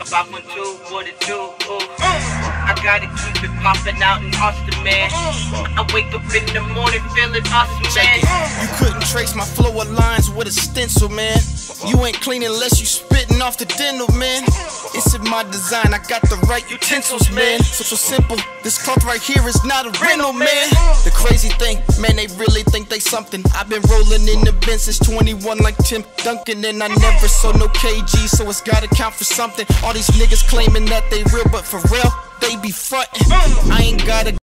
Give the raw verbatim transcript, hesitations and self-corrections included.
five one two, what it do? Ooh. I gotta keep it poppin' out in Austin, man. I wake up in the morning feeling awesome, man. You couldn't trace my flow of lines with a stencil, man. You ain't clean unless you spitting off the dental, man. It's in my design, I got the right utensils, man. So so simple, this cloth right here is not a rental, man. The crazy thing, man, they really think they something. I've been rolling in the Benz since twenty-one like Tim Duncan, and I never sold no K G, so it's gotta count for something. All these niggas claiming that they real, but for real, they be frontin'. I ain't gotta